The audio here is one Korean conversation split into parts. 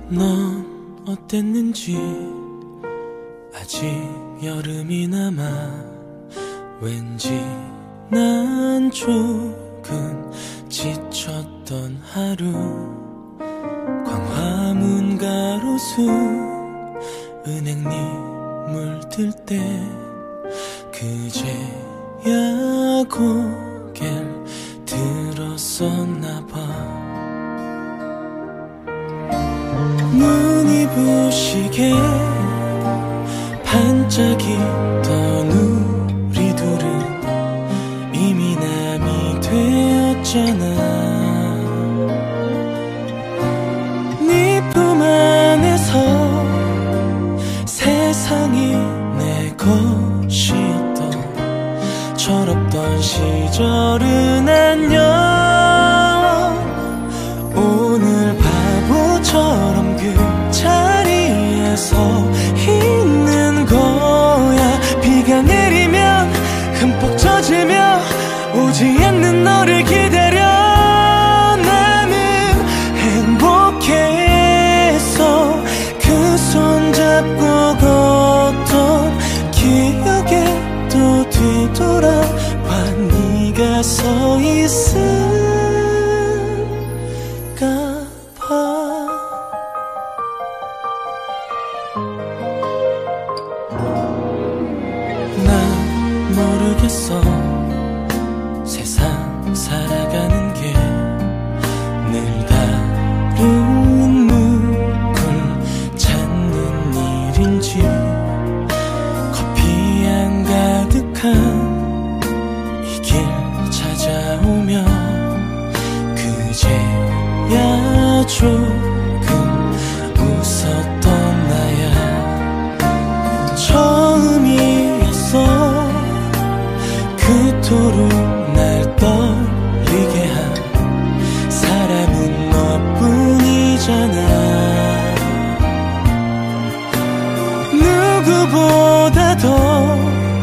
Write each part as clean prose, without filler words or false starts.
넌 어땠는지 아직 여름이 남아 왠지 난 조금 지쳤던 하루 광화문 가로수 은행잎 물들 때 그제야 고개를 들었었나봐. 눈이 부시게 반짝이던 우리 둘은 이미 남이 되었잖아. 네 품 안에서 세상이 내 것이었던 철없던 시절은 안녕. 오늘 바보처럼 그 자리에서 있는 거야. 비가 내리면 흠뻑 젖으며 오지 않는 너를 기다려. 나는 행복했어. 그 손잡고 걷던 기억에 또 뒤돌아봐. 네가 서 있을까 봐. 난 모르겠어. 세상 살아가는 게 늘 다른 누굴 찾는 일인지 커피향 가득한 이 길 찾아오며 그제야 조금 웃었던 나야. 처음이었어. 그토록 날 떨리게 한 사람은 너뿐이잖아. 누구보다 더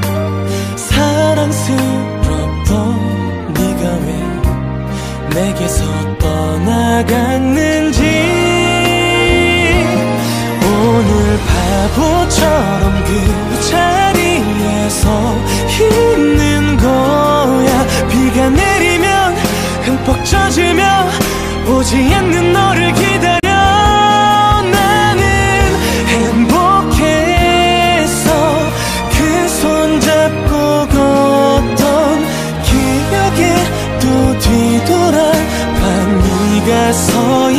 사랑스럽던 네가 왜 내게서 떠나갔는지. 오늘 바보처럼 그 자리에서 있는 거야. 비가 내리면 흠뻑 젖으며 오지 않는 너를 기다려. 나는 행복했어. 그 손잡고 걷던 기억에 또 뒤돌아봐. 네가 서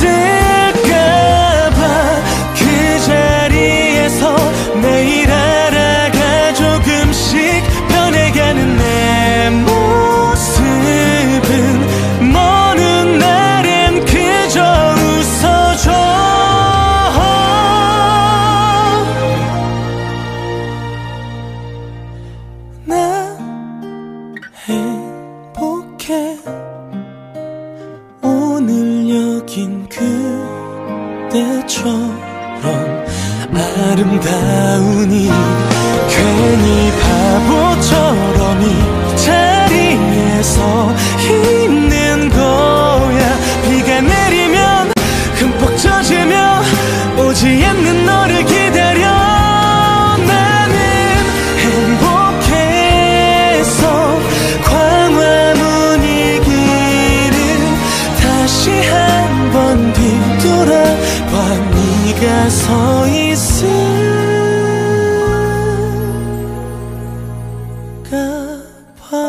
있을까봐. 그 자리에서 매일 알아가 조금씩 변해가는 내 모습은 먼 훗날엔 그저 웃어줘. 나 행복해. 오늘 여긴 그때처럼 아름다우니 괜히 바보처럼 이 자리에서 있는 거야. 비가 내리면 흠뻑 젖으며 오지 않는 너를 기다려. 나는 행복했어. 광화문 이 길을 다시 한번 뒤돌아봐. 네가 서 있을까 봐.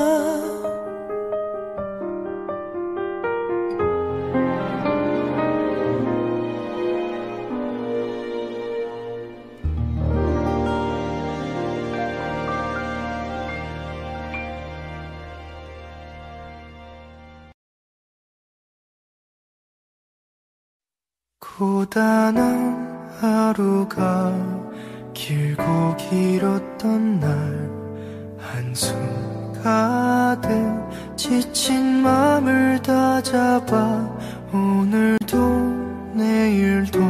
고단한 하루가 길고 길었던 날 한숨 가득 지친 맘을 다잡아 오늘도 내일도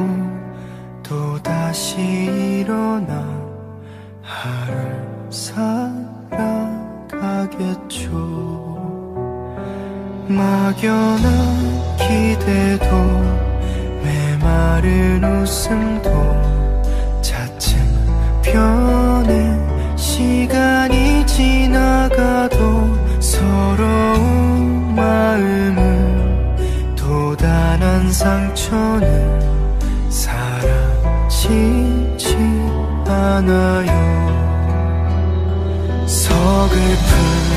또다시 일어나 하루를 살아가겠죠. 막연한 기대도 메마른 다른 웃음도 차츰 변해. 시간이 지나가도 서러운 마음은 또 다른 상처는 사라지지 않아요. 서글픈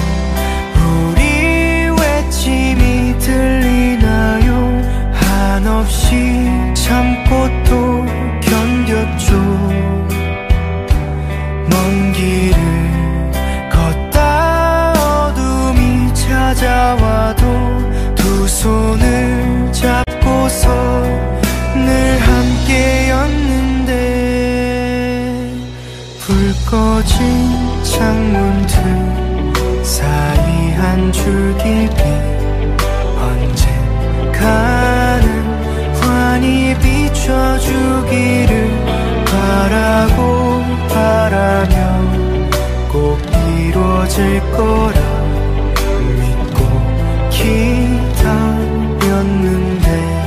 우리 외침이 들리나요? 한없이 참고 또 견뎠죠. 먼 길을 걷다 어둠이 찾아와도 두 손을 잡고서 늘 함께였는데. 불 꺼진 창문들 사이 한 줄기빛 언젠가는 환히 비춰주기를 바라고 바라며 꼭 이루어질 거라 믿고 기다렸는데.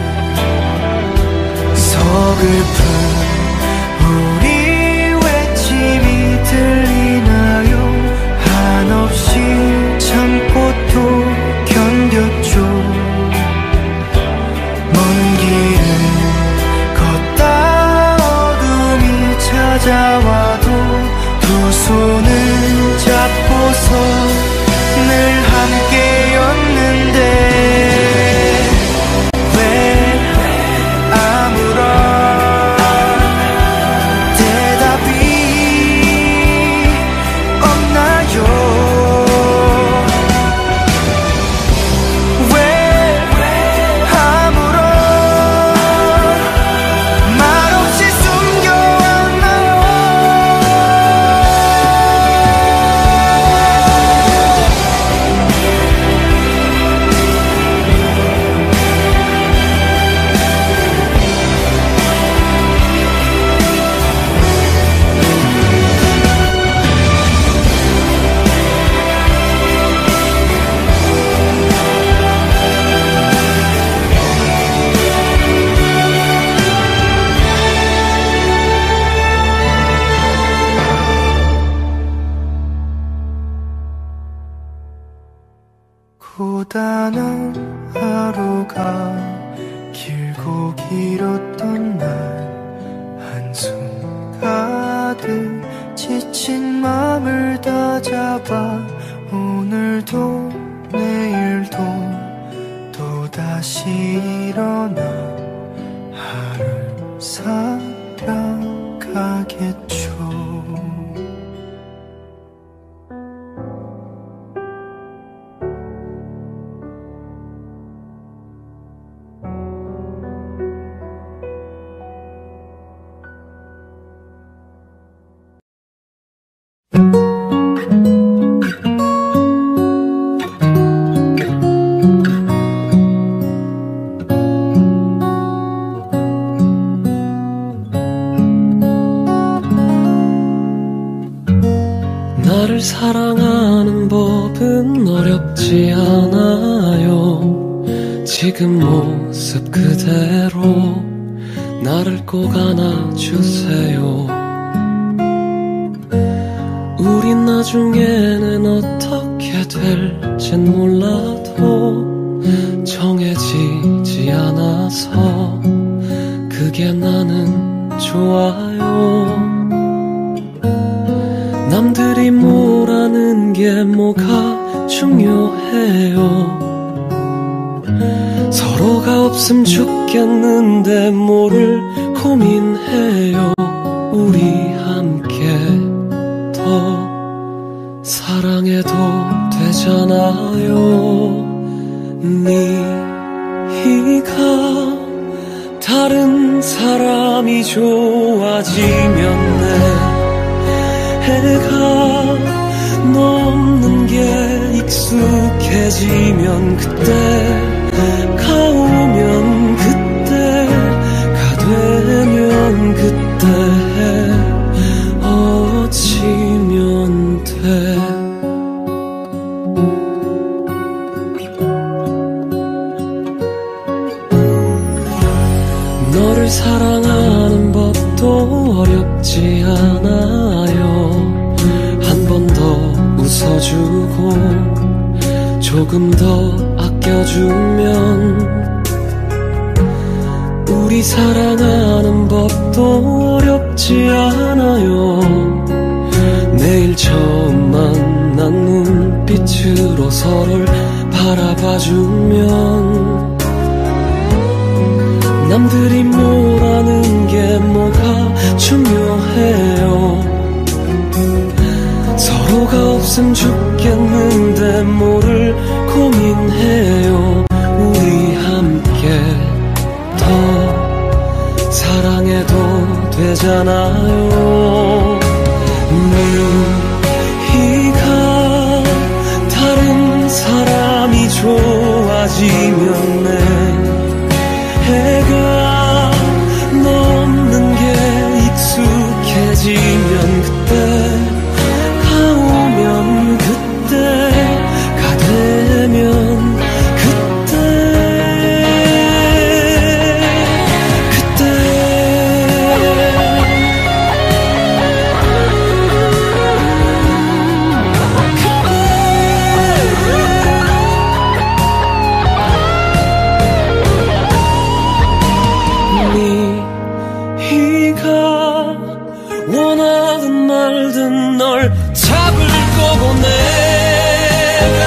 서글픈 우리 외침이 들리나요? 한없이 참고 또 견뎠죠. 먼 길을 걷다 어둠이 찾아와도 두 손을 잡고서 늘 함께였는데. 왜 아무런 대답이 없나요? 왜 아무런 말 없이 숨겨왔나요? 고단한 하루가 길고 길었던 날, 한숨 가득 지친 맘을 다잡아 오늘도 내일도 또다시 일어나 하루를 살아가겠죠. 나를 사랑하는 법은 어렵지 않아요. 지금 모습 그대로 나를 꼭 안아주세요. 우린 나중에는 어떻게 될진 몰라도 정해지지 않아서 그게 나는 좋아요. 남들이 뭐라는 게 뭐가 중요해요. 서로가 없음 죽겠는데 뭐를 고민해요. 우리 함께 더 사랑해도 되잖아요. 네가 다른 사람이 좋아지면 내 해가 넘는 게 익숙해지면 그때가 오면 그때가 되면 그때 헤어지면 돼. 너를 사랑하는 법도 어렵지 않아요. 한 번 더 웃어주고 조금 더 아껴주면 우리 사랑하는 법도 어렵지 않아요. 내일 처음 만난 눈빛으로 서로를 바라봐주면 남들이 뭐라는 게 뭐가 중요해요. 서로가 없음 죽겠는데 뭐를 고민해요. 우리 함께 더 사랑해도 되잖아요. 네가 다른 사람이 좋아지면 내 해가 넘는 게 익숙해지면 그때가 오면 그때가 되면 원하든 말든 널 잡을 거고 내가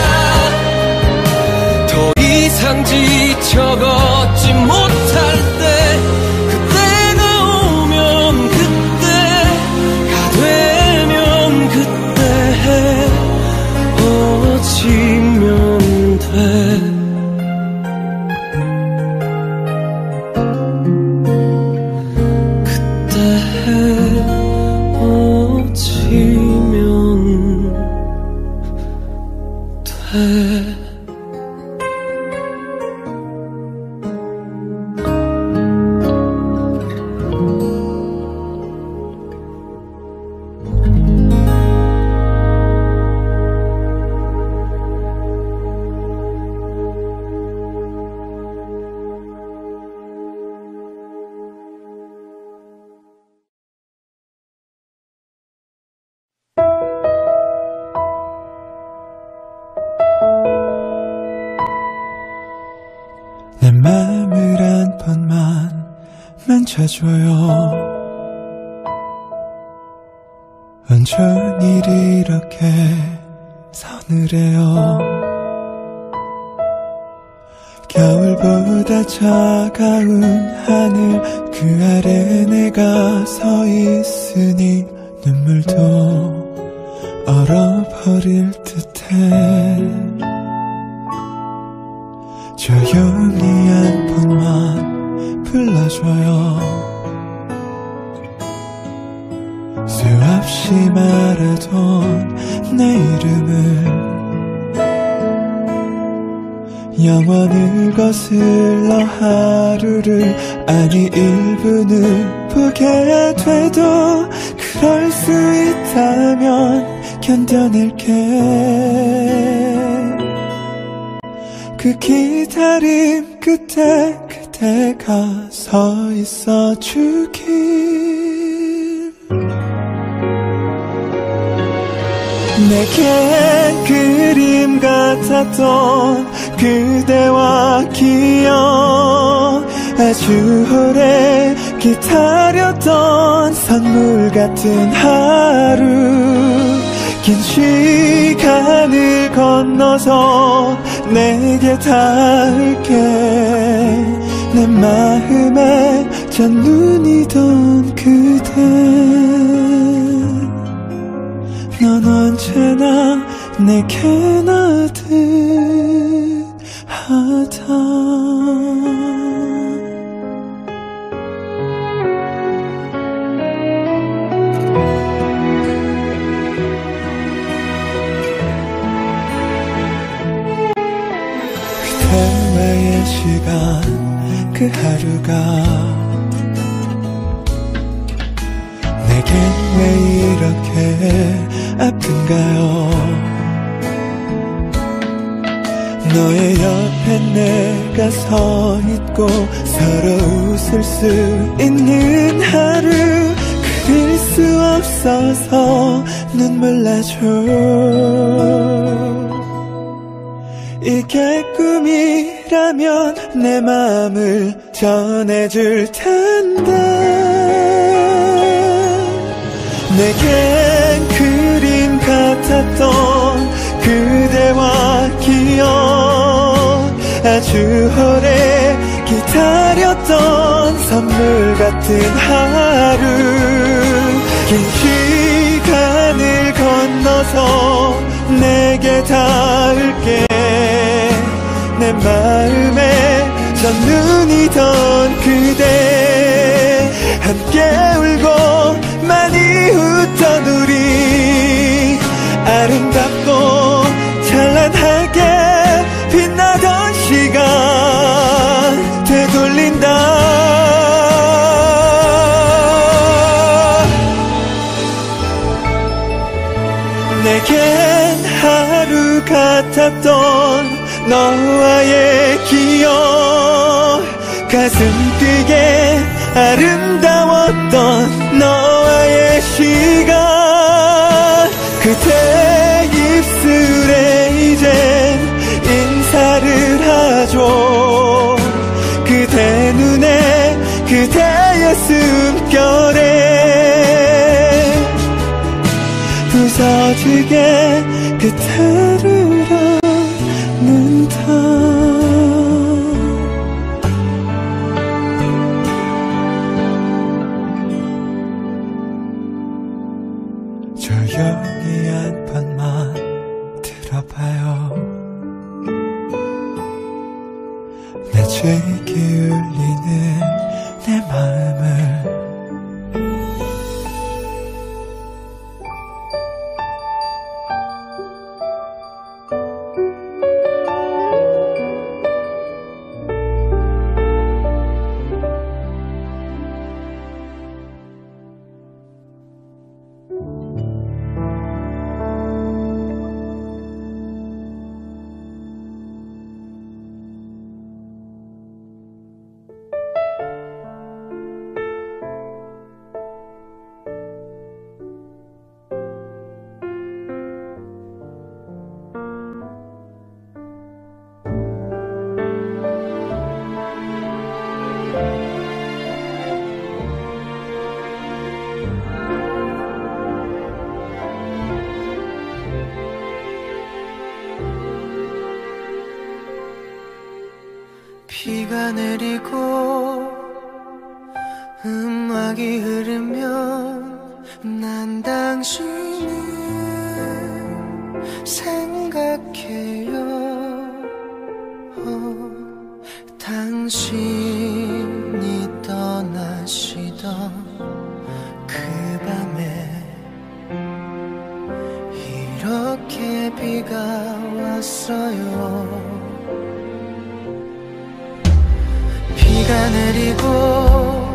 더 이상 지쳐걷지 못할 때 그때가 오면 그때가 되면 그때 헤어지면 돼. 내 맘을 한 번만 만져줘요. 온종일 이렇게 서늘해요. 겨울보다 차가운 하늘 그 아래 내가 서 있으니 눈물도 얼어버릴 듯해. 조용히 한 번만 불러줘요. 수없이 말하던 내 이름을 영원을 거슬러 하루를 아니 1분을 보게 돼도 그럴 수 있다면 견뎌낼게. 그 기다림 끝에 그대가 서 있어 주길. 내겐 그림 같았던 그대와 기억, 아주 오래 기다렸던 선물 같은 하루. 긴 시간을 건너서 내게 닿을게. 내 마음에 첫눈이던 그대, 넌 언제나 내게 나듯하다. 그대와의 시간 그 하루가 내겐 왜 이렇게 아픈가요? 너의 옆에 내가 서 있고 서로 웃을 수 있는 하루 그릴 수 없어서 눈물 나죠. 이게 꿈이라면 내 마음을 전해줄 텐데 내겐 그림 같았던 그대와 기억 아주 오래 기다렸던 선물 같은 하루 긴 시간을 건너서 내게 닿을게 내 마음에 첫눈이던 그대 함께 울고 많이 웃던 우리 아름답고 찬란하게 빛나던 시간 되돌린다. 내겐 하루 같았던 너와의 기억 가슴 뛰게 아름다웠던 너와의 시간 그대 입술에 이젠 인사를 하죠. 그대 눈에 그대의 숨결에 부서지게 그대를 안는다. 조용히 한 번만 들어봐요. 내 죄 기울이는 내 마음을 비가 내리고 음악이 흐르면 난 당신을 생각해요. 당신이 떠나시던 그 밤에 이렇게 비가 왔어요. 비가 내리고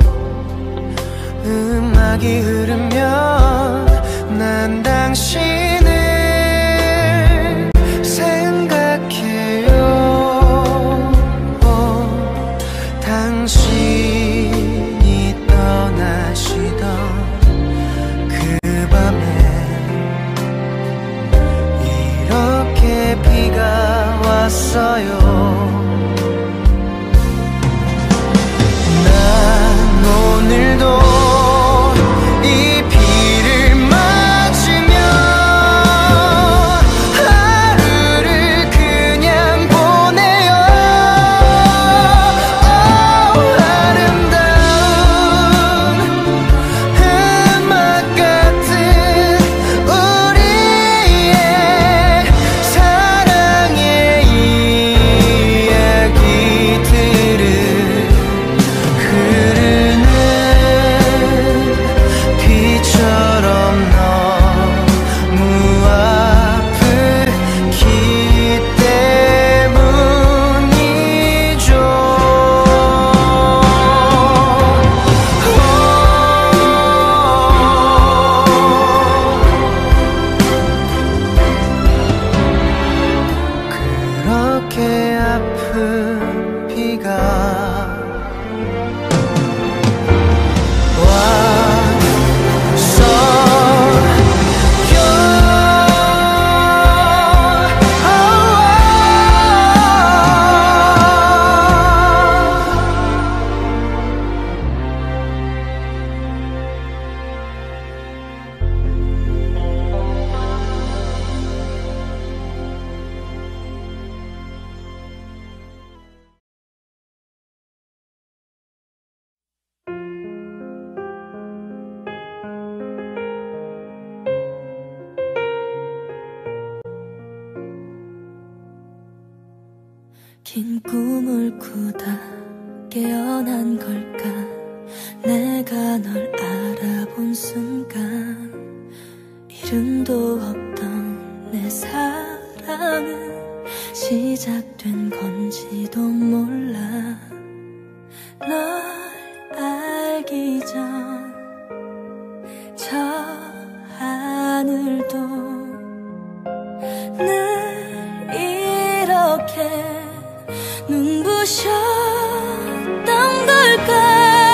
음악이 흐르면 난 당신을 생각해요. 당신이 떠나시던 그 밤에 이렇게 비가 왔어요. 오늘도 이 비를 맞으며 아프다 깨어난 걸까. 내가 널 알아본 순간 이름도 없던 내 사랑은 시작된 건지도 몰라. 널 알기 전 저 하늘도 늘 이렇게 눈부셨던 걸까.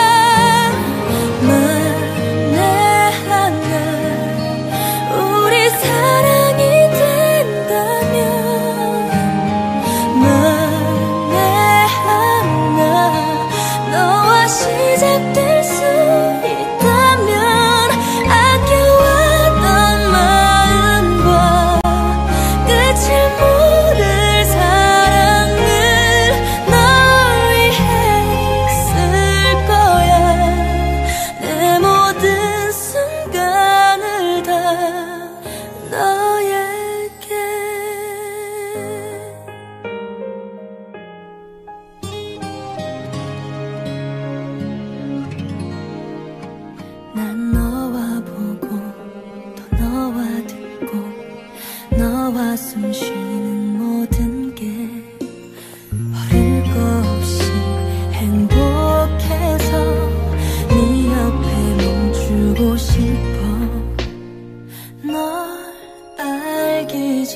만에 하나 우리 사랑이 된다면, 만에 하나 너와 시작될 수 있다면, 아껴왔던 마음과 끝을 모를 사랑을 널 위해 쓸 거야. 내 모든 순간을 다 너에게. 난 너와 보고 또 너와 듣고 너와 숨 쉬는 모든 게 버릴 거 없이 행복해서 네 옆에 멈추고 싶어. 널 알기 전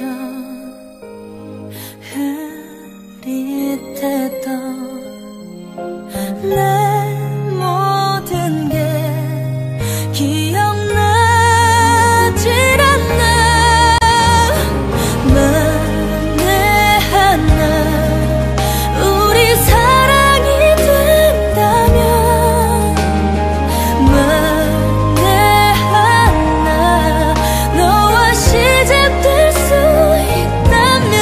흐릿했던 내 모든 게 기억나질 않나. 만에 하나 우리 사랑이 된다면, 만에 하나 너와 시작될 수 있다면,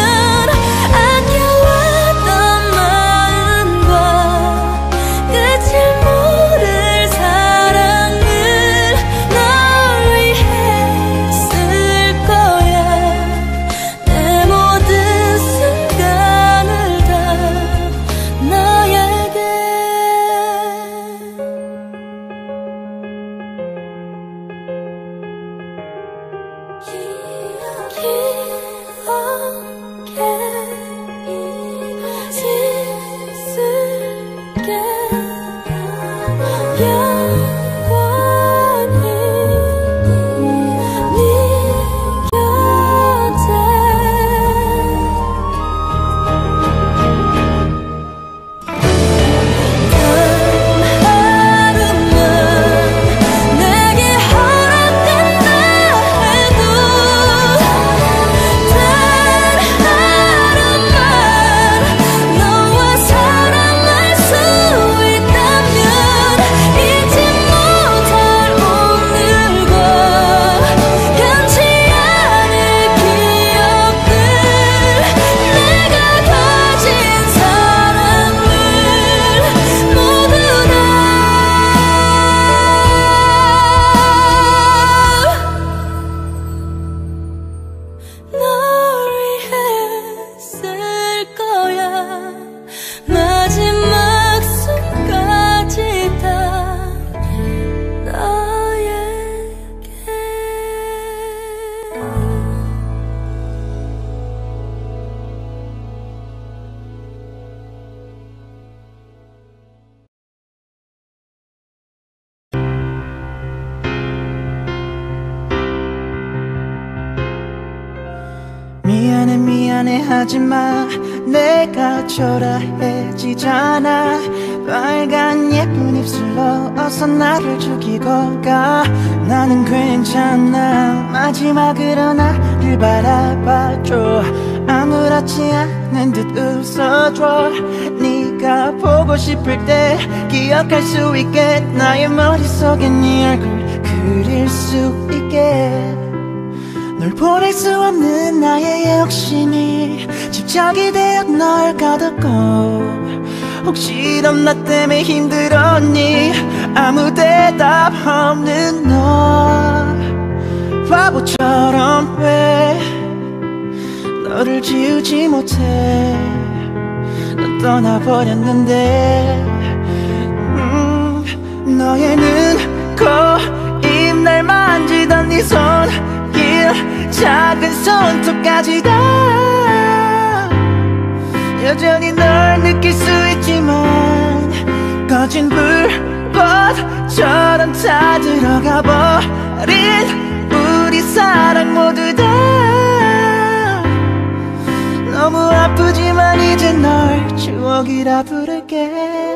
아껴왔던 마음과 끝을 모를 사랑을 널 위해 쓸 거야. 내 모든 순간을 다 너에게. 기억에 있을게. 영원히 네 곁에. 단 하루만 내게 허락된다 해도, 단 하루만 너와 사랑할 수 있다면, 잊지 못할 오늘과 변치 않을 기억들, 내가 가진 사랑을 모두 다 널 위해 쓸 거야. 마지막 숨까지 다 너에게. 미안해 미안해 하지마. 내가 초라해지잖아. 빨간 예쁜 입술로 어서 나를 죽이고 가. 나는 괜찮아. 마지막으로 나를 바라봐줘. 아무렇지 않은 듯 웃어줘. 네가 보고 싶을 때 기억할 수 있게, 나의 머릿속에 네 얼굴 그릴 수 있게. 널 보낼 수 없는 나의 욕심이 집착이 되어 널 가뒀고, 혹시 넌 나 때문에 힘들었니? 아무 대답 없는 너 바보처럼 왜 너를 지우지 못해. 넌 떠나버렸는데 너의 눈, 코, 입 날 만지던 네 손길 작은 손톱까지 다 여전히 널 느낄 수 있지만 꺼진 불꽃처럼 다 들어가 버린 우리 사랑 모두 다 너무 아프지만 이제 널 추억이라 부를게.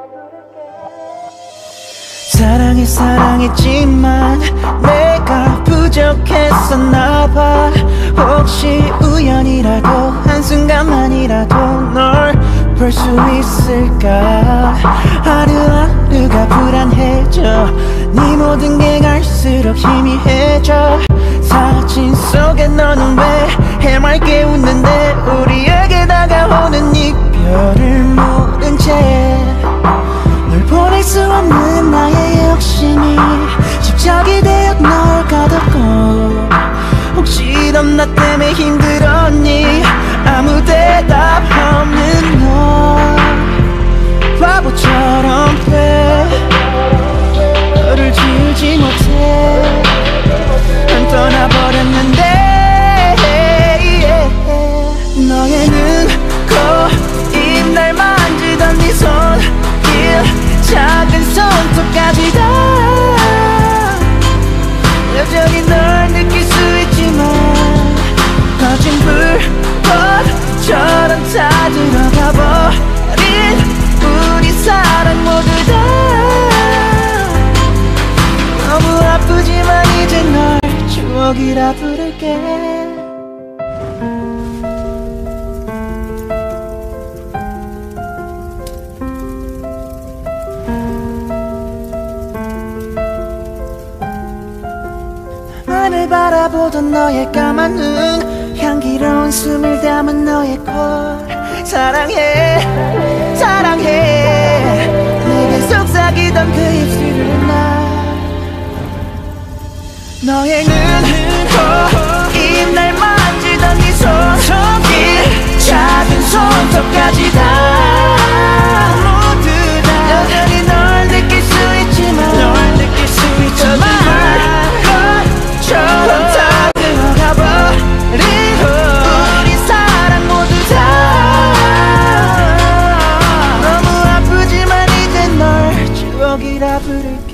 사랑했지만 내가 부족했었나봐. 혹시 우연이라도 한순간만이라도 널 볼 수 있을까. 하루하루가 불안해져. 네 모든 게 갈수록 희미해져. 사진 속에 너는 왜 해맑게 웃는데 우리에게 다가오는 이별을 모른 채 널 보낼 수 없는 나의 욕심이 집착이 되어 널 가뒀고 혹시 넌 나 때문에 힘들었니. 아무 대답 없는 너 바보처럼 왜 너를 지우지 못해. 난 떠나버렸는데 너의 눈, 코, 입 날 만지던 네 손길 작은 손톱까지 다 여전히 널 느낄 수 있지만 꺼진 불꽃처럼 다 들어가 버린 우리 사랑 모두 다 너무 아프지만 이제 널 추억이라 부를게. 나를 바라보던 너의 까만 눈 향기로운 숨을 담은 너의 콜 사랑해 사랑해 내게 속삭이던 그 입술을 나 너의 눈, 코, 입 날 만지던 네 손길 작은 손톱까지 다 모두 다 여전히 널 느낄 수 있지만 처럼 다 들어가 버린 우리 사랑 모두 다 너무 아프지만 이제 널 추억이라 부를게.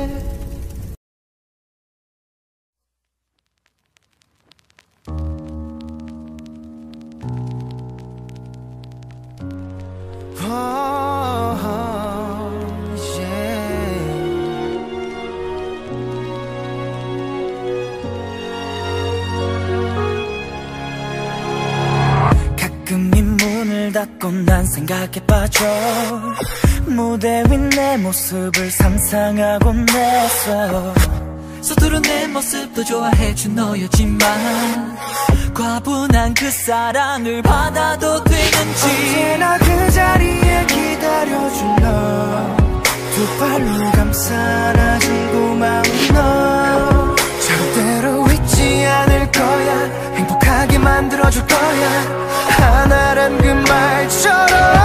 닫고 난 생각에 빠져 무대 위 내 모습을 상상하곤 했어. 서투른 내 모습도 좋아해준 너였지만 과분한 그 사랑을 받아도 되는지 언제나 그 자리에 기다려준 너 두 팔로 감싸 안아준 고마운 너 절대로 잊지 않을 거야. 행복하게 만들어줄 거야. 하나란 그 말처럼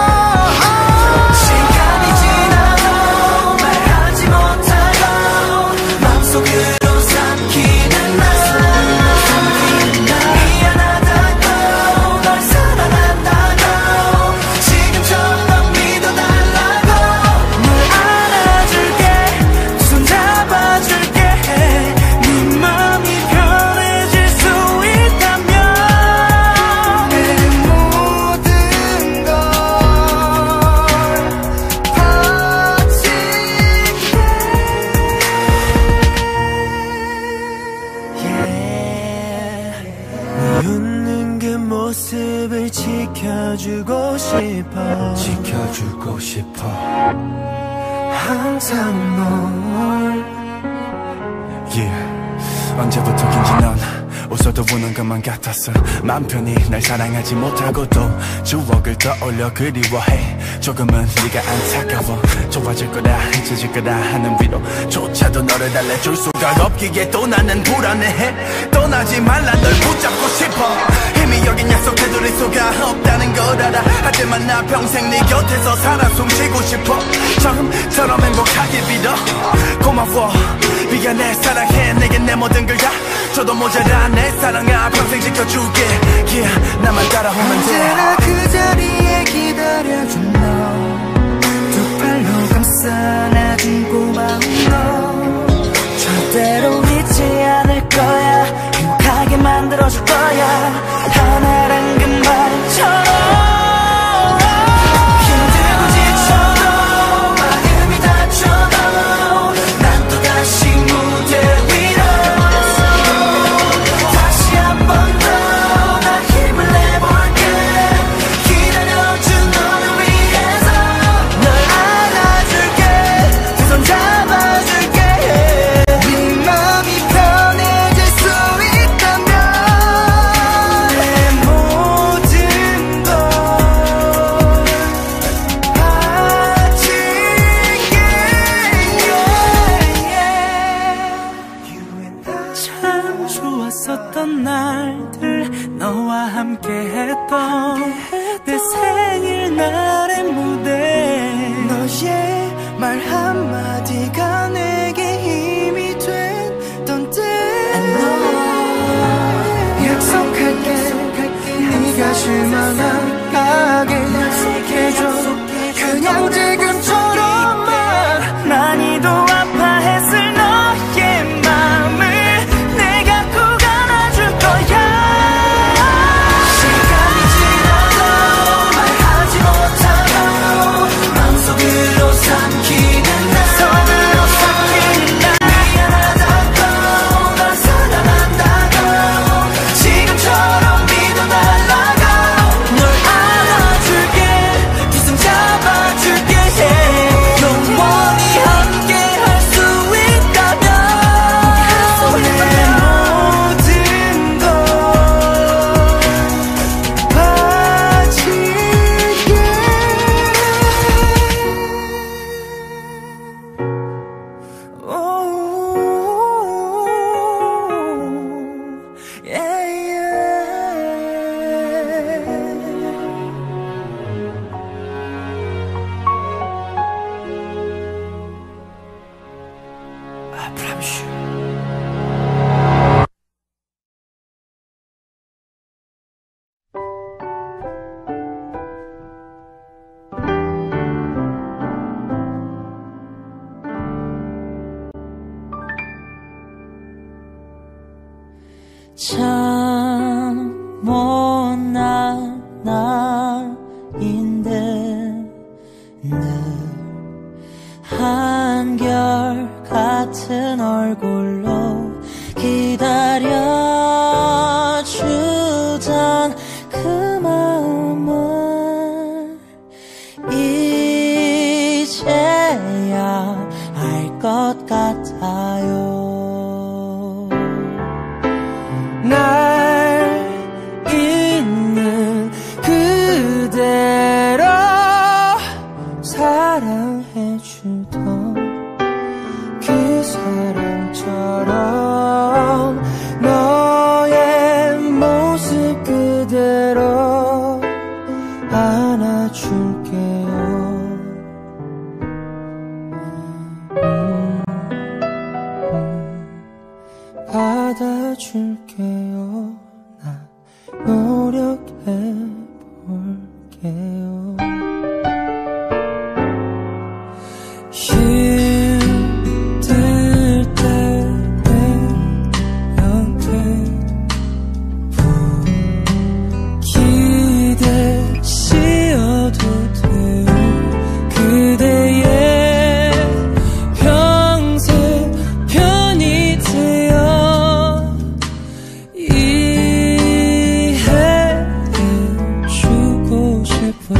시간이 지나도 말하지 못하고 마음속으로 삼키는 나 미안하다고 널 사랑한다고 지금처럼 믿어달라고 널 안아줄게 손 잡아줄게 네 맘이 편해질 수 있다면 내 모든 걸 바칠게. 네 웃는 그 모습을 지켜주고 싶어 항상 널 언제부터인지 넌 웃어도 우는 것만 같았어. 맘 편히 날 사랑하지 못하고도 추억을 떠올려 그리워해. 조금은 네가 안타까워. 좋아질 거다 잊혀질 거다 하는 위로조차도 너를 달래줄 수가 없기에 또 나는 불안해해. 떠나지 말라 널 붙잡고 싶어. 이미 여긴 약속해둘 수가 없다는 걸 알아. 하지만 나 평생 네 곁에서 살아 숨쉬고 싶어. 처음처럼 행복하길 빌어. 고마워 미안해 사랑해 내겐 내 모든 걸 다 줘도 모자라. 내 사랑아 평생 지켜줄게. yeah, 나만 따라오면 돼. 언제나 그 자리에 기다려준 너, 두 팔로 감싸 안아준 고마운 너, 절대로 잊지 않을 거야. 행복하게 만들어줄 거야. 하나란 그 말처럼. 좋았었던 날들 너와 함께했던 내 생일날의 무대. 너의 말 한마디가 내게 힘이 됐던 때. 약속할게 네가 실망하게 약속해줘. 그냥 지금처럼만. 많이도 아파했을 너의 맘을 참 못난 나인데 늘 한결같은 얼굴로 기다려주던 그 마음을 이제야 알 것 같아요. 날 있는 그대로 사랑해주던 그 사랑처럼 너의 모습 그대로 안아줄게요. 받아줄게요. 나 노력해볼게요. 힘들 때 내 옆에 기대시어도 돼요. 그대의 평생 편이 되어 이해해주고 싶어요.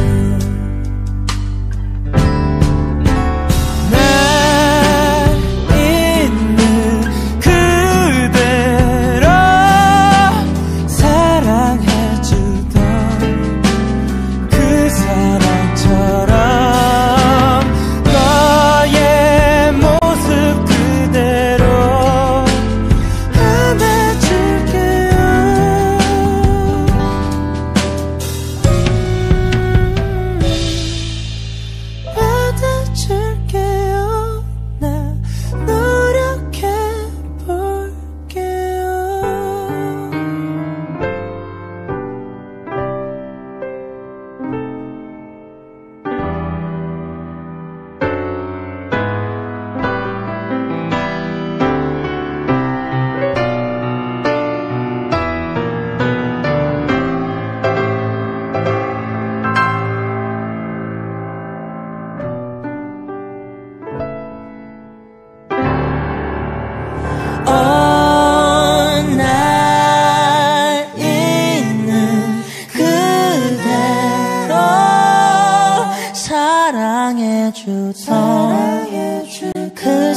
사랑해주던 그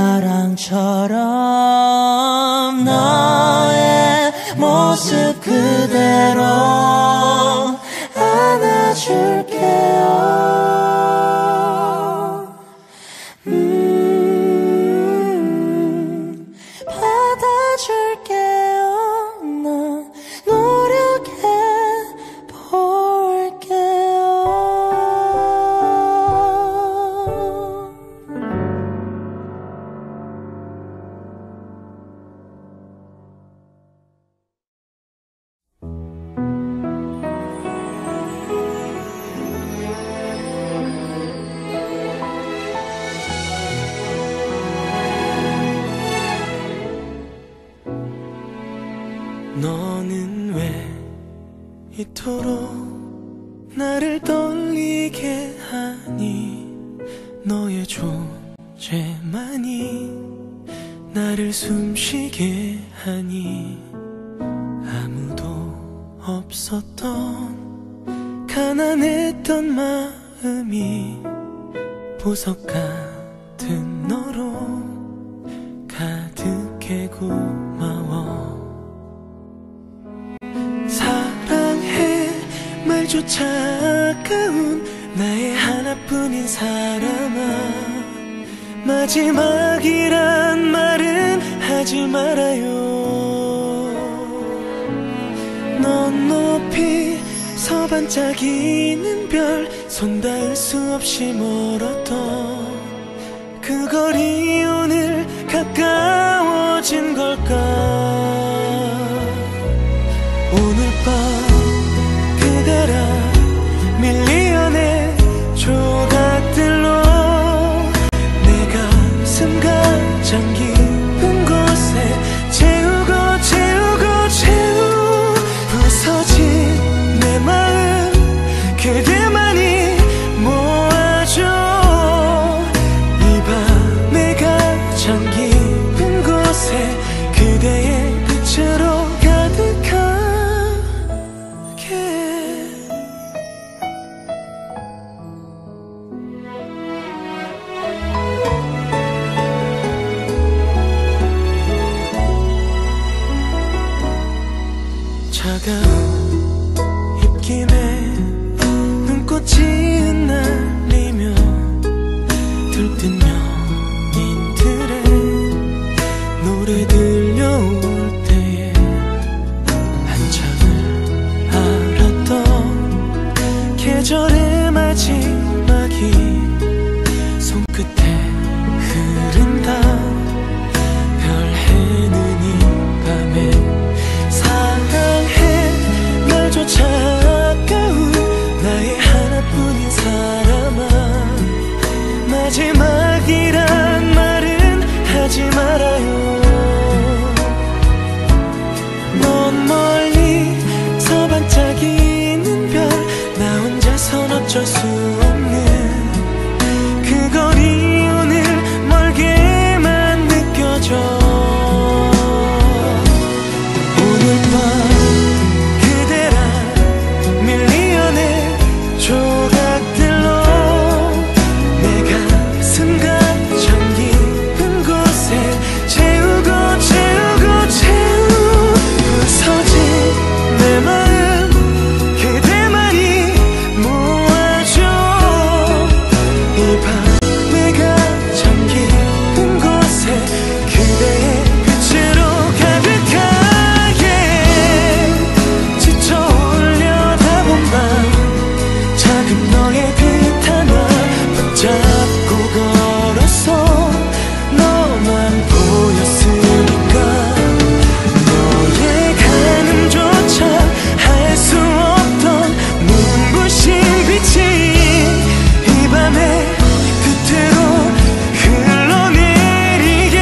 사랑처럼 너의 모습 그대로 안아줄게요. 받아줄게요. 난 노력해볼게요. 너는 왜 이토록 나를 떨리게 하니? 너의 존재만이 나를 숨쉬게 하니. 아무도 없었던 가난했던 마음이 보석 같은 너로 가득해. 고마워. 사랑해 말조차 아까운 나의 하나뿐인 사람아, 마지막이란 말은 하지 말아요. 넌 높이 서 반짝이는 별, 손 닿을 수 없이 멀었던 그 거리 오늘 가까워진 걸까? 오늘 밤 그대라 밀리언의 조각들로 내 가슴 가장 깊은 곳에 채우고 부서진 내 마음 그대만이 모아줘. 이 밤의 가장 깊은 곳에 그대의 빛으로 가득한 차가운 입김에 눈꽃이 흩날리며 들뜬 연인들의 노래 들려올 때에 한참을 알았던 계절의 마지막이 손끝에 흐른다. 별 해는 이 밤에 사랑해 날조차 아까운 나의 하나뿐인 사람아, 마지막이란 말은 하지 말아요. 넌 멀리 서 반짝이는 별, 나 혼자선 어쩔 수 없는 그 거리 오늘 멀게만 느껴져. 조각들로 내 가슴 가장 깊은 곳에 채우고 부서진 내 마음 그대만이 모아줘. 이 밤의 가장 깊은 곳에 그대의 빛으로 가득하게 지쳐 올려다본 밤 작은 너의 빛 하나 붙잡고 걸었어. 너만 보였으니까 너의 가늠조차 할 수 없던 눈부신 빛이 이 밤의 끝으로 흘러내리게.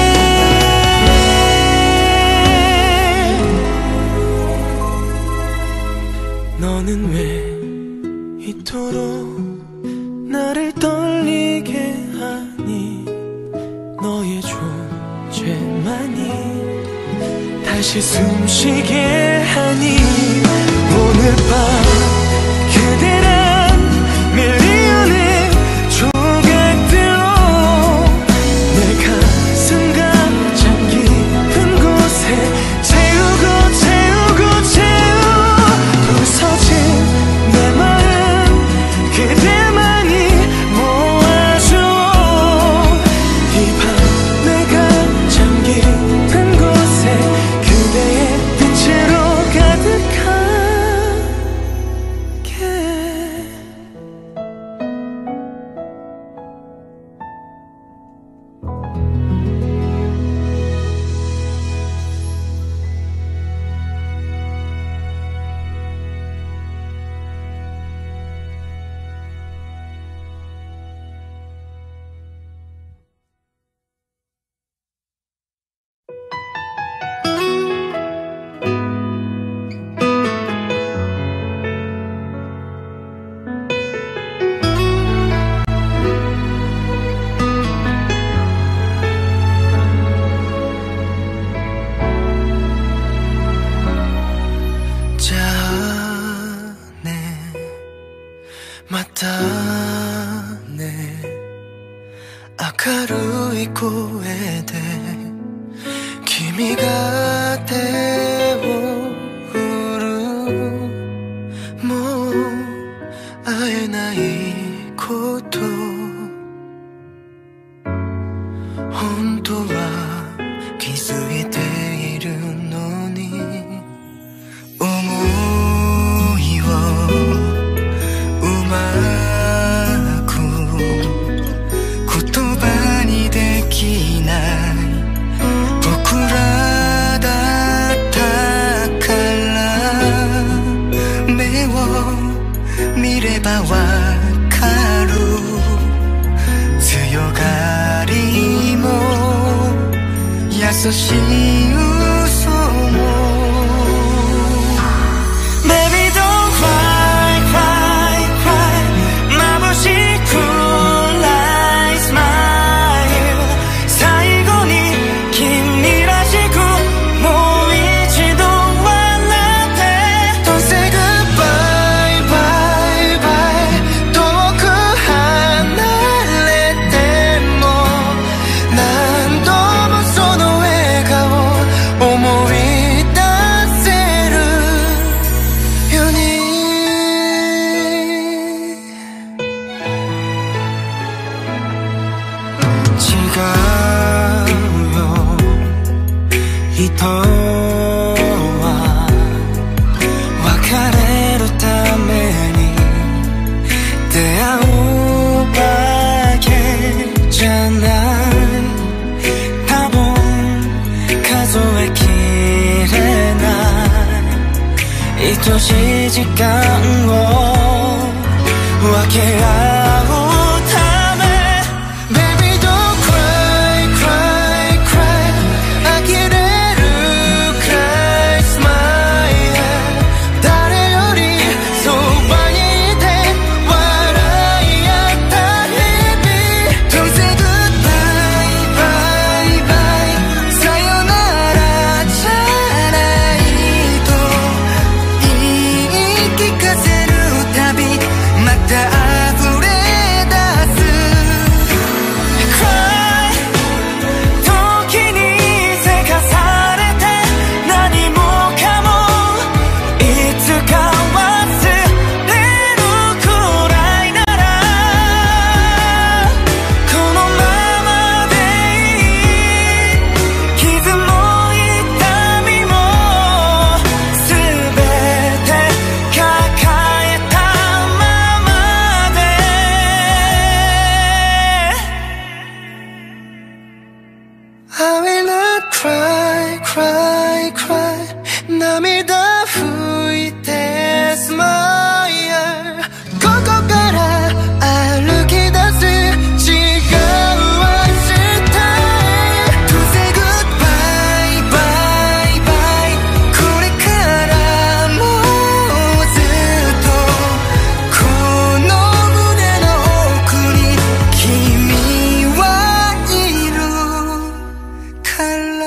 너는 왜 이토록 나를 떨리게 하니? 너의 존재만이 다시 숨쉬게 하니. 오늘 밤 그대란 밀리언의 조각 의미가 되어오르 뭐 아예 나의 고통 혼도와 기수의 대일은 노니 오모이워 우마쿠 고토바니 데키나이 보쿠라 다타카라 매워 미래바 와카루強がりも優しい嘘も Baby don't cry cry cry 眩しく Like smile 最後に君らしくもう一度笑って Don't say goodbye bye bye 遠く離れても何度もその笑顔思い出せるように違うよ人は別れるために出会うわけじゃない多分数えきれない愛しい時間を分け合うため Baby don't cry cry cry 呆れる Cry smile 誰よりそばにいて笑い合った日々 Don't say goodbye bye bye さよならじゃないと言い聞かせるたびまた溢れ出す Cry 時にせかされて何もかもいつか忘れるくらいならこのままでいい傷も痛みもすべて抱えたままで I will not cry cry cry 涙拭いて smile ここから歩き出す違う明日へ Don't say goodbye bye bye これからもずっとこの胸の奥に君はいるから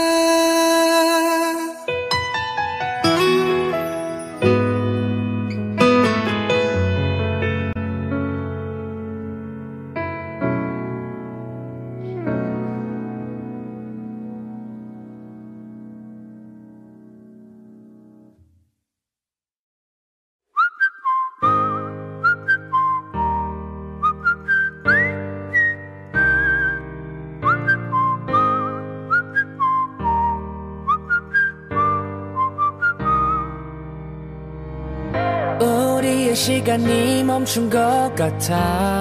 우리의 시간이 멈춘 것 같아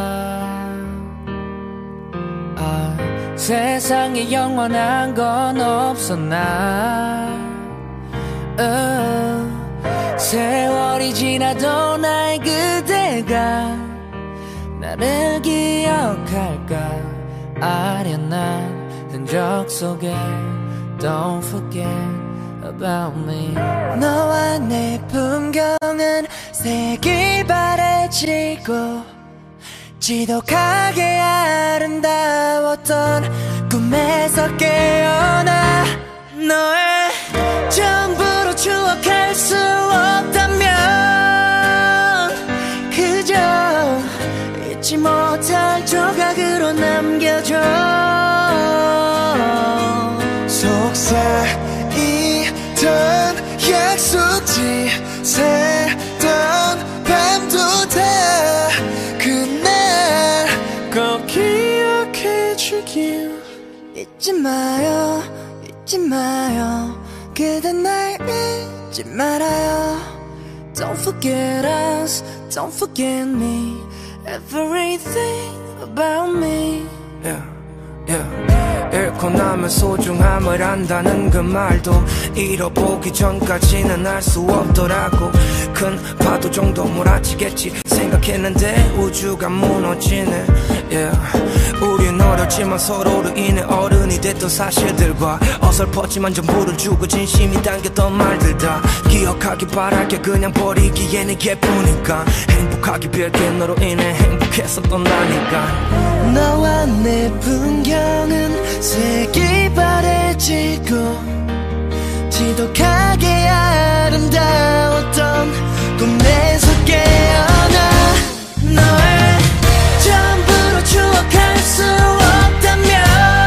세상에 영원한 건 없어 나 세월이 지나도 나의 그대가 나를 기억할까 아련한 흔적 속에 Don't forget about me 너와 내 풍경은 색이 바래지고 지독하게 아름다웠던 꿈에서 깨어나 너의 전부로 추억할 수 없다면 그저 잊지 못할 조각으로 남겨줘 속삭 잊지 마요, 잊지 마요. 그댄 날 잊지 말아요. Don't forget us, don't forget me. Everything about me. Yeah, yeah. 잃고 나면 소중함을 안다는 그 말도 잃어보기 전까지는 알 수 없더라고. 큰 파도 정도 몰아치겠지 생각했는데 우주가 무너지네. Yeah. 우린 어렸지만 서로로 인해 어른이 됐던 사실들과 어설펐지만 전부를 주고 진심이 담겼던 말들 다 기억하기 바랄게. 그냥 버리기엔 이게뿐이니까 행복하기 빌게. 너로 인해 행복했었던 나니까. 너와 내 풍경은 색이 바래지고 지독하게 아름다웠던 꿈에 서 깨어나. 널 전부로 추억할 수 없다면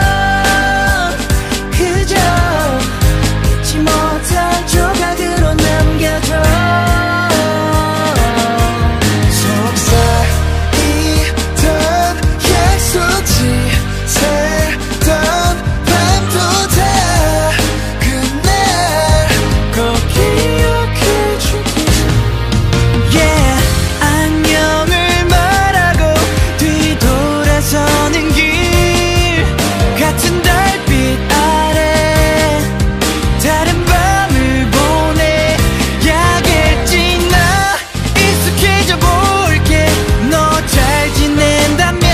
그저 잊지 못할 조각으로 남겨줘. 속삭이던 약속지 새던 밤도 다 그날 꼭 기억해줄게. Yeah, 안녕을 말하고 뒤돌아서는 길 같은 달빛 아래 다른 밤을 보내야겠지. 나 익숙해져 볼게. 너 잘 지낸다면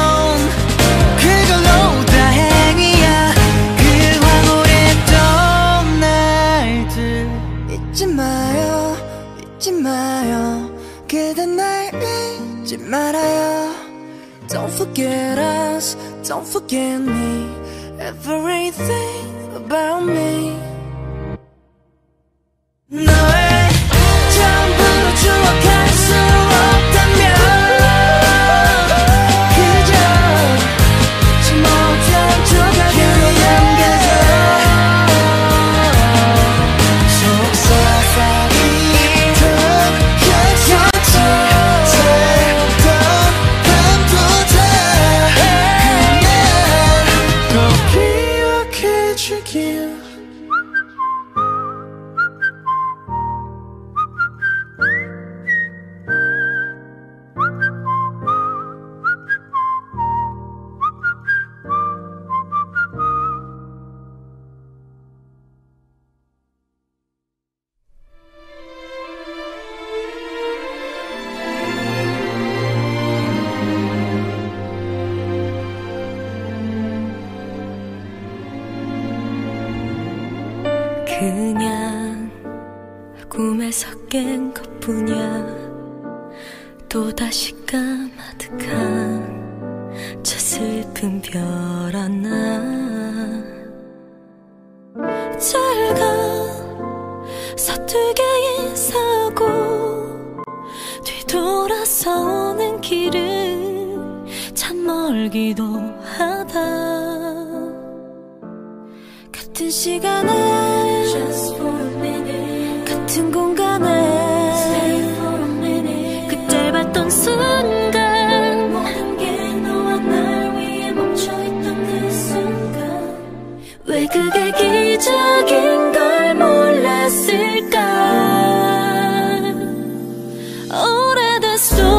그걸로 다행이야. 그 황홀했던 날들 잊지 마요, 잊지 마요. 그댄 날 잊지 말아요. Don't forget us, don't forget me. Everything about me. 너의 전부로 추억할 수 없다면 그저 잊지 못한 조각으로 남겨줘. 속삭이던 약속지 새던 밤도 다 그날 꼭 기억해줄게. 그냥 꿈에서 깬 것뿐이야. 또다시 까마득한 저 슬픈 별 하나. 잘가 서툴게 인사하고 뒤돌아서는 길은 참 멀기도 하다. 같은 시간에 Just for a minute. 같은 공간에 Stay for a minute. 그때 봤던 순간 모든 게 너와 날 위해 멈춰있던 그 순간 왜 그게 기적인 걸 몰랐을까. 오래된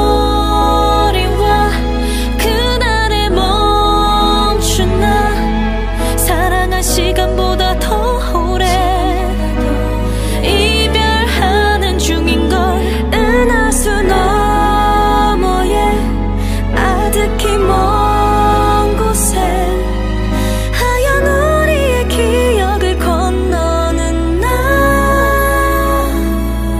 스토리와 그날의 멈춘 나 사랑한 시간보다 더 오래 이별하는 중인 걸 은하수 너머에 아득히 먼 곳에 하얀 우리의 기억을 건너는 나.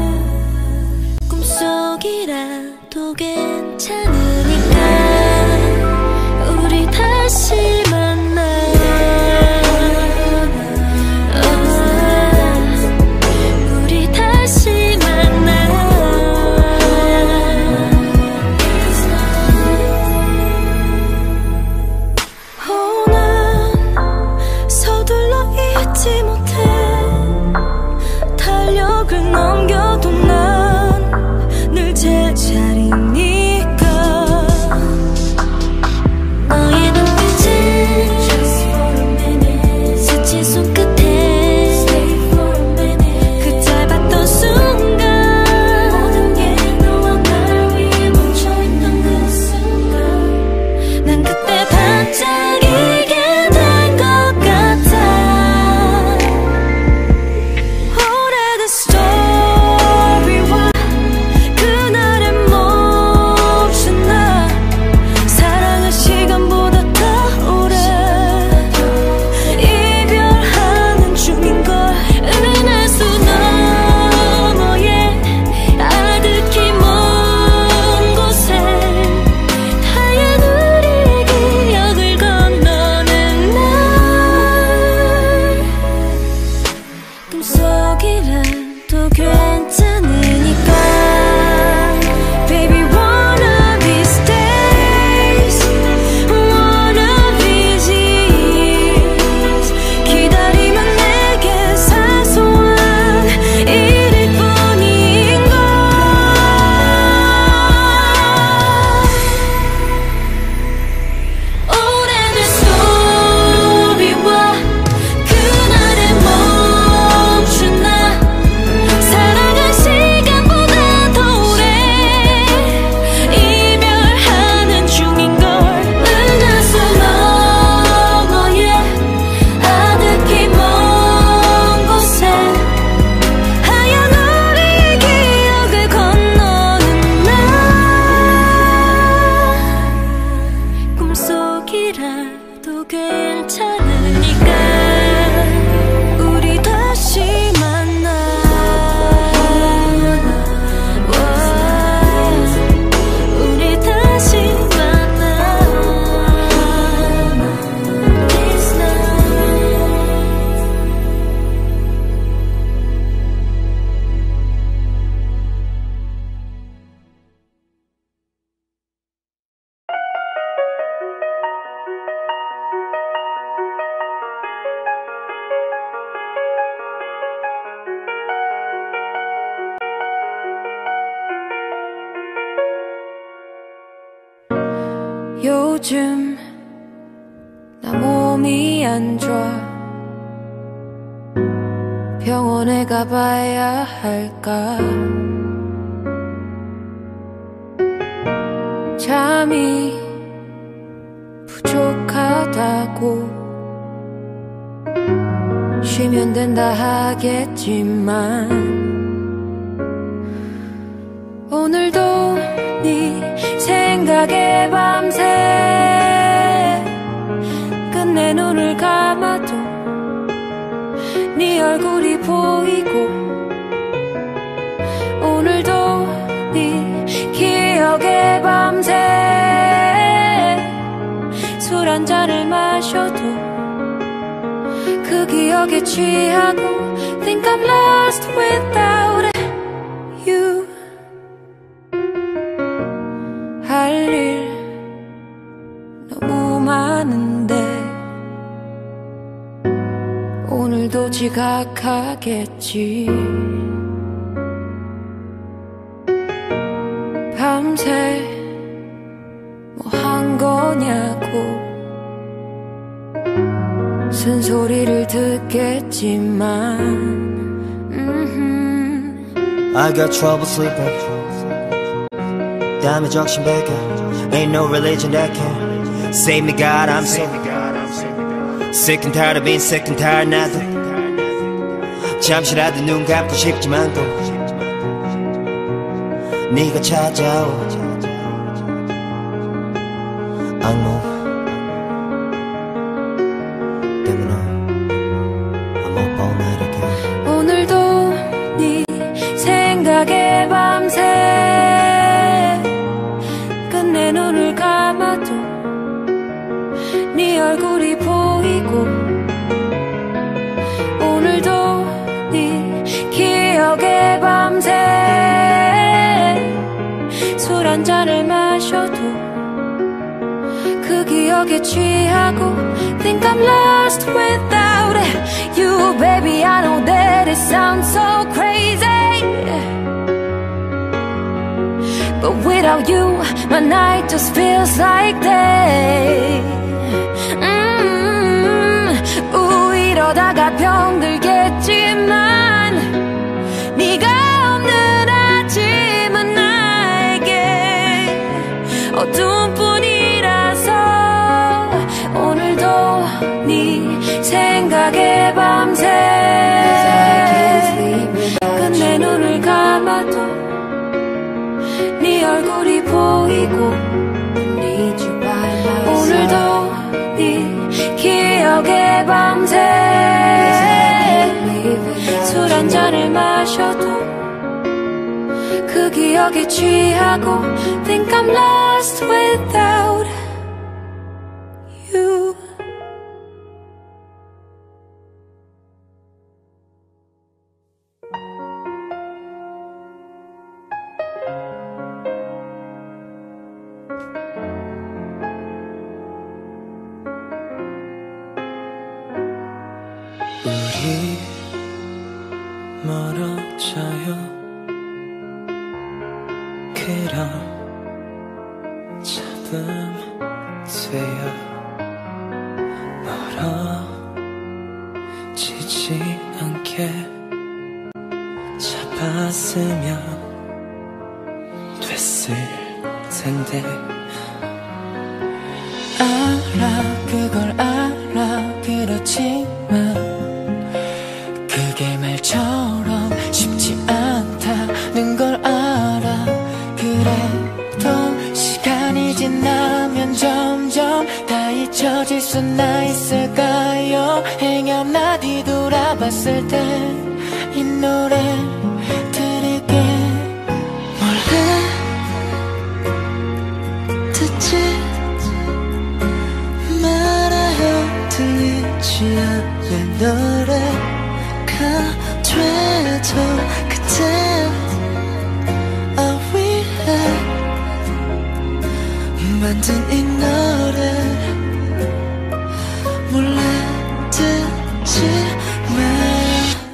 요즘 나 몸이 안 좋아. 병원에 가봐야 할까. 잠이 부족하다고 쉬면 된다 하겠지만 오늘도 네 생각에 밤새 끝내 눈을 감아도 네 얼굴이 보이고 오늘도 네 기억에 밤새 술 한 잔을 마셔도 그 기억에 취하고 Think I'm lost without you. 할 일 너무 많은데 오늘도 지각하겠지. 밤새 뭐 한 거냐고 쓴소리를 듣겠지만 I got trouble sleeping damage 적신 백개 Ain't no religion that can save me God I'm sick Sick and tired of being sick and tired 나도 잠시라도 눈 감고 싶지만 또 네가 찾아오 악몽 때문에 I'm up all night again 오늘도 네 생각에 밤새 끝내 눈을 감아도 네 얼굴이 보이고 오늘도 네 기억에 밤새 술 한 잔을 마셔도 그 기억에 취하고 Think I'm lost without you baby I know that it sounds so crazy But without you my night just feels like day 이러다가 병들겠지만 네가 없는 아침은 나에게 어두운 뿐이라서 오늘도 네 생각에 밤새 끝내 눈을 감아도 네 얼굴이 보이고 오늘도 네 기억에 밤새 술 한 잔을 마셔도 그 기억에 취하고 Think I'm lost without you. 우리 멀어져요. 그럼 잡음돼요. 멀어지지 않게 잡았으면 됐을 텐데. 알아 그걸 알아 그렇지만 그게 말처럼 쉽지 않다는 걸 알아. 그래도 시간이 지나면 점점 다 잊혀질 수나 있을까요? 행여나 뒤돌아봤을 때 이 노래 들을게. 몰래 듣지 말아요. 들리지 않는 노래가 돼도 그땐 위해 만든 이 노래 몰래 듣지 마요.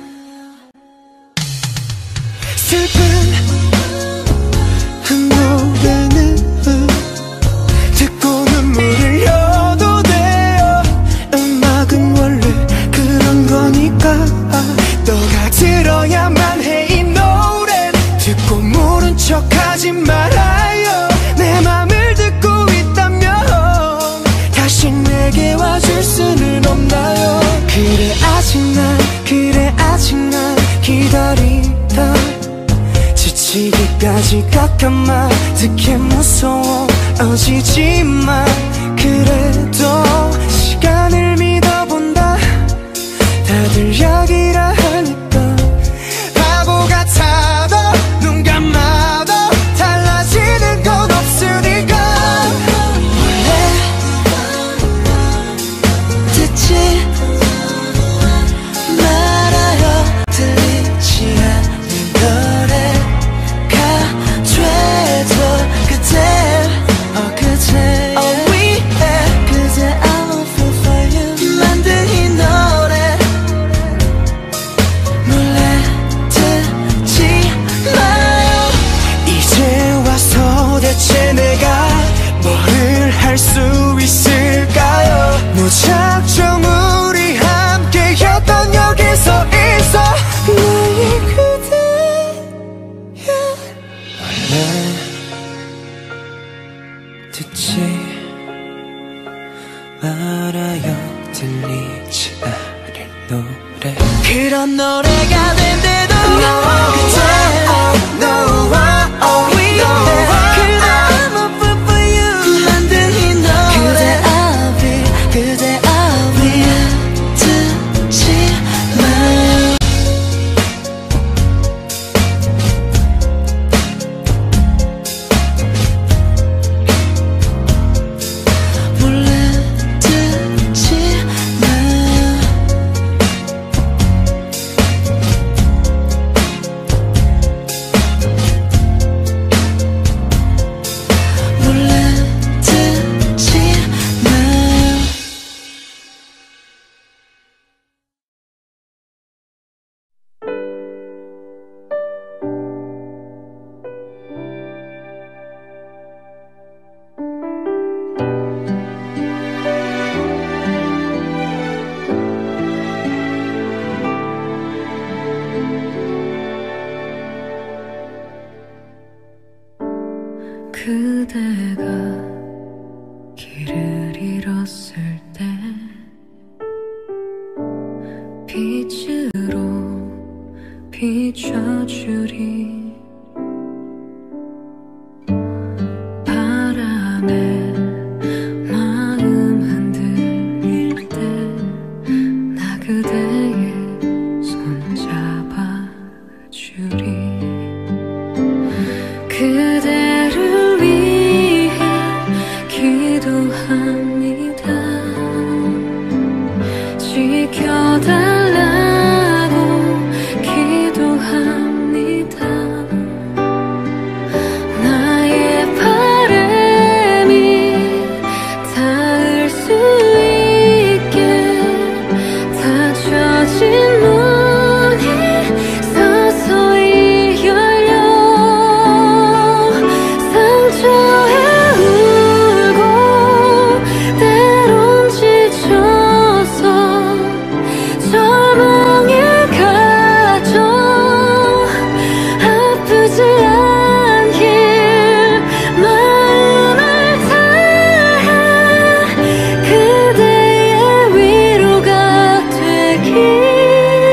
슬픈 노래는 듣고는 거니까 너가 들어야만 해. 이 노래 듣고 모른 척하지 말아요. 내 맘을 듣고 있다면 다시 내게 와줄 수는 없나요? 그래 아직 난 기다리다 지치기까지 가까마 듣게 무서워지지만 그래도 시간을 믿어본다. 다들 여기라 하니까 바보 같아도 눈 감아도 달라지는 건 없으니까 원래 듣지 말아요. 들리지 않는 노래가 돼도 그대 그대 I will feel for you 만든 이 노래 몰래 듣지 마요. 이제 와서 대체 내가 뭐를 할 수 있을까요? 무작정 우리 함께였던 여기서 있어 나의 그대야. 원래 듣지 말아요. 들리지 않을 노래 그런 노래가 된대도 그대 no 그대 I'm a fool for you 만든 이 노래 그대 I'll be 듣지 마요. 몰래 듣지 마요. 몰래 듣지 마요. 그대가 길을 잃었을 때 빛으로 비춰주리. 바람에 마음 흔들릴 때 나 그대의 손 잡아주리. 그대를 위해 기도합니다. 지켜달라고 기도합니다. 나의 바람이 닿을 수 있게 닫혀진 문이 서서히 열려 상처에 울고 때론 지쳐서 절망에 갇혀 아프지 않길 마음을 다해 그대의 위로가 되길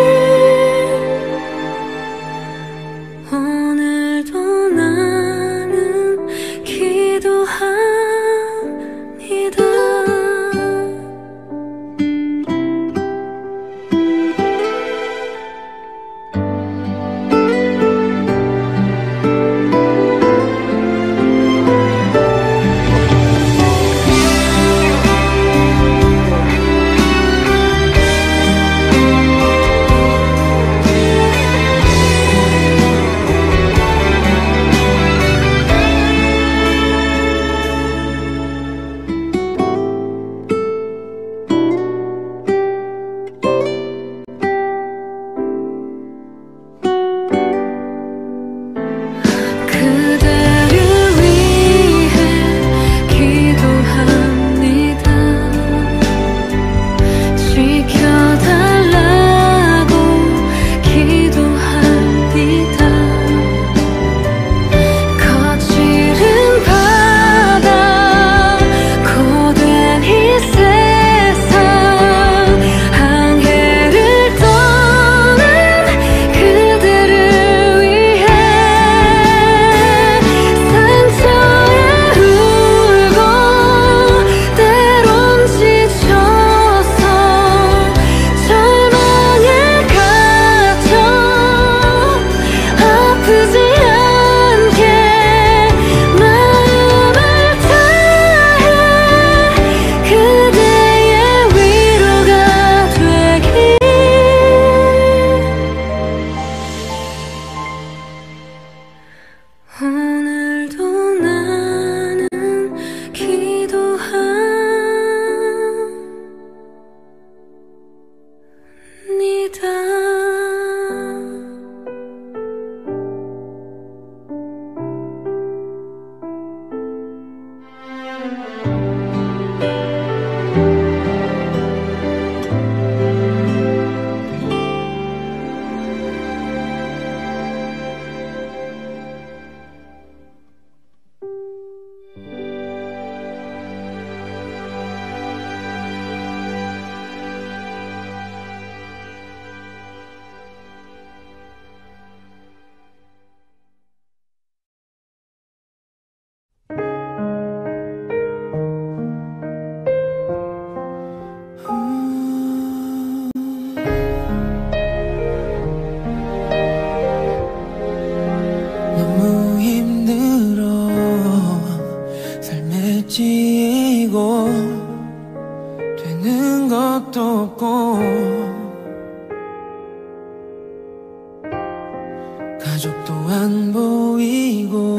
가족도 안 보이고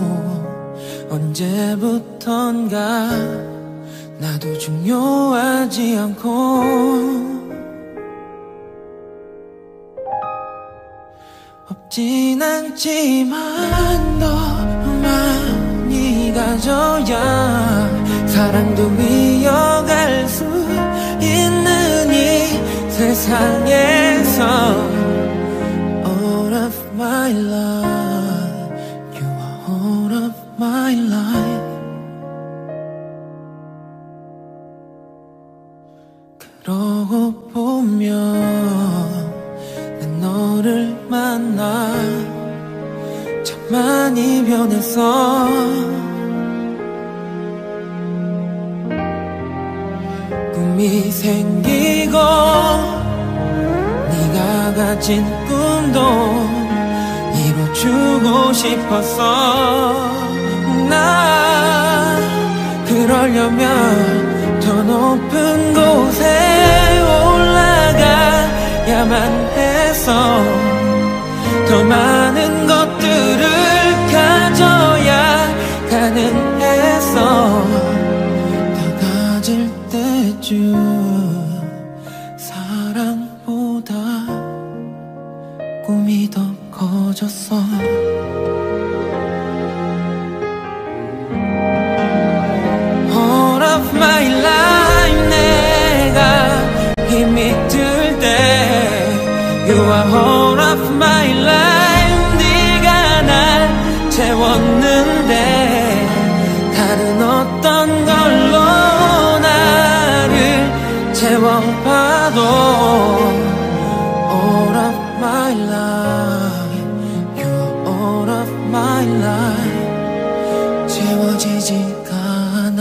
언제부턴가 나도 중요하지 않고 없진 않지만 더 많이 가져야 사랑도 이어갈 수 있는 이 세상에서 All of my life, you are all of my life. 그러고 보면 난 너를 만나 참 많이 변했어. 꿈이 생기고 네가 가진 꿈도 이뤄주고 싶었어. 나 그러려면 더 높은 곳에 올라가야만 해서 더 많은 것들을 가져야 가능해서 더 가질 때쯤 사랑보다 꿈이 더 커졌어. All of my life 내가 힘이 들 때 You are all of my life. 네가 날 채웠는데 다른 어떤 걸로 나를 채워봐도 All of my life, you are all of my life. 채워지지가 않아.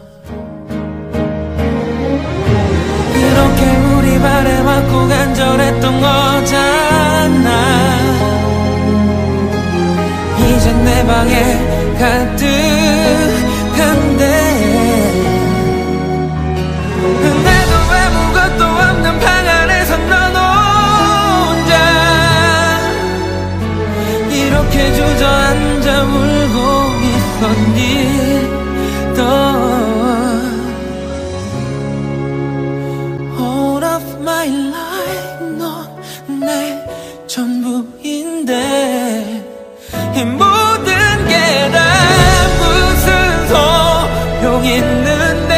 이렇게 우리 바래왔고 간절했던 거잖아. 이제 내 방에 가득한데 근데도 아무것도 없는 방 안에서 넌 혼자 이렇게 주저앉아 울고 있었니. 또 All of my life 넌 내 전부인데 이 모든 게 다 무슨 소용 있는데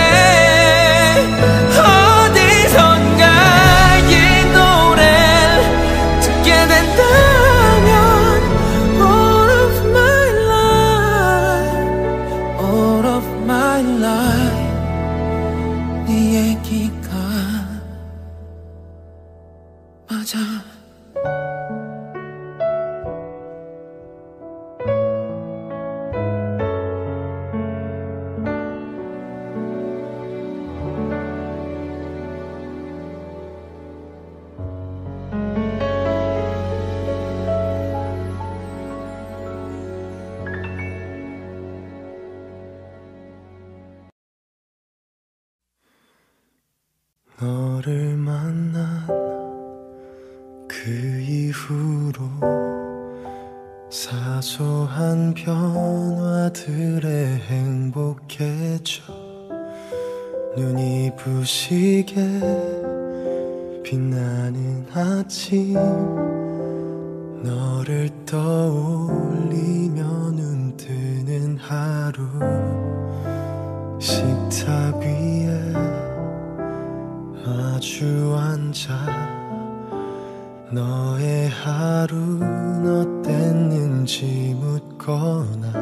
어디선가 이 노래를 듣게 된다면 All of my life, all of my life 네 얘기가 맞아. 너를 만난 그 이후로 사소한 변화들에 행복해져 눈이 부시게 빛나는 아침 너를 떠올리며 눈 뜨는 하루 식탁 위에 마주 앉아 너의 하루는 어땠는지 묻거나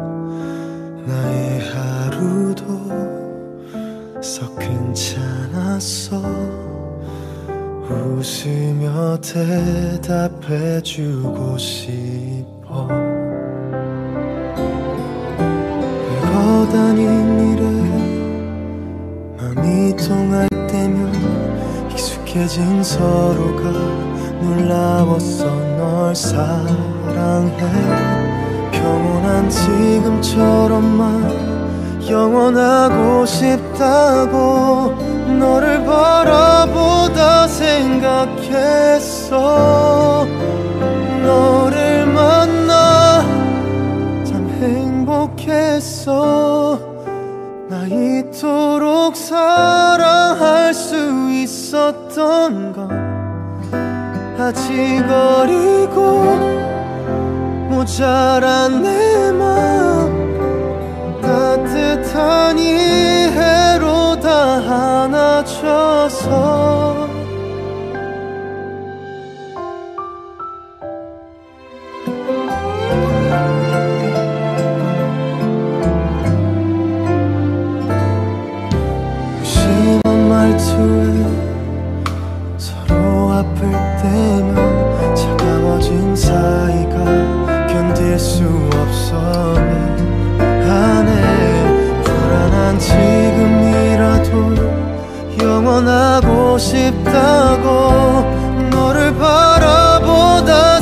나의 하루도 썩 괜찮았어 웃으며 대답해주고 싶어 별거 아닌 일에 맘이 통할 때면 익숙해진 서로가 놀라웠어 널 사랑해 평온한 지금처럼만 영원하고 싶다고 너를 바라보다 생각했어 너를 행복했어. 나 이토록 사랑할 수 있었던 건 아직 어리고 모자란 내 마음 따뜻한 이해로 다 안아줘서. 무심한 말투에 서로 아플 때면 차가워진 사이가 견딜 수 없어 미안해. 불안한 지금이라도 영원하고 싶다고 너를 바라보다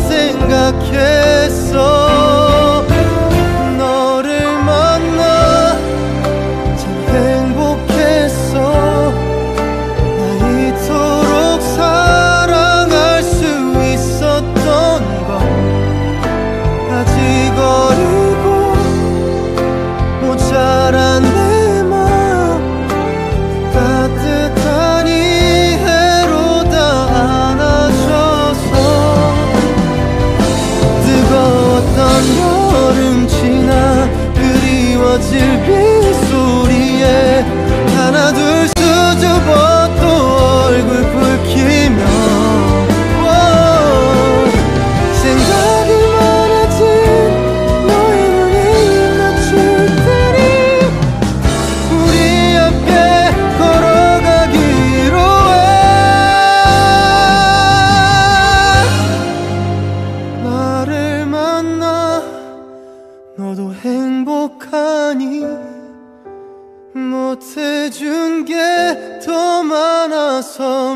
생각했어. 너를 만나 참 행복했어. 나 이토록 사랑할 수 있었던 건 아직 어리고 모자란 내 마음 따뜻한 이해로 다 안아줘서. 뜨거웠던 여름 지나 그리워질 빗소리에 하나 둘 수줍어 또 얼굴 붉히며 생각이 많아진 너의 눈에 입 맞출 테니 우리 함께 걸어가기로 해. 나를 만나 너도 행복하니 못해준 게 더 많아서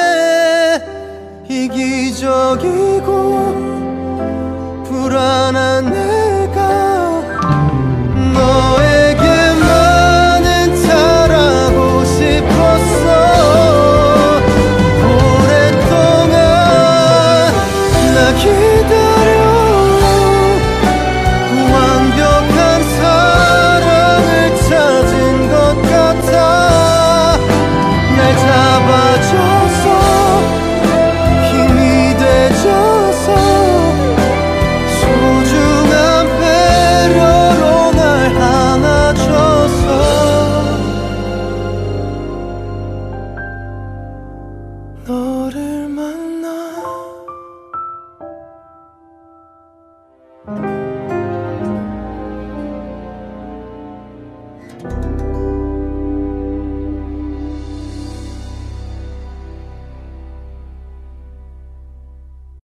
미안해. 이기적이고 불안한